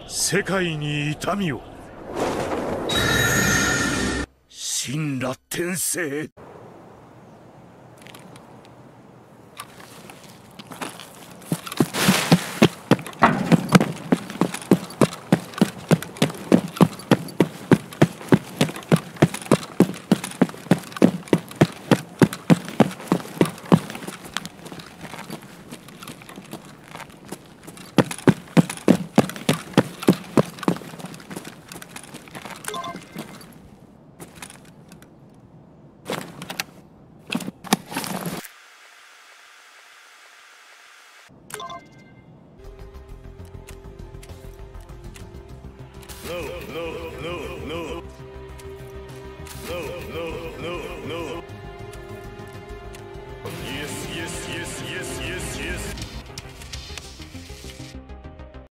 世界に痛みを。神羅転生。No, no, no, no. No, no, no, no. Yes, yes, yes, yes, yes, yes.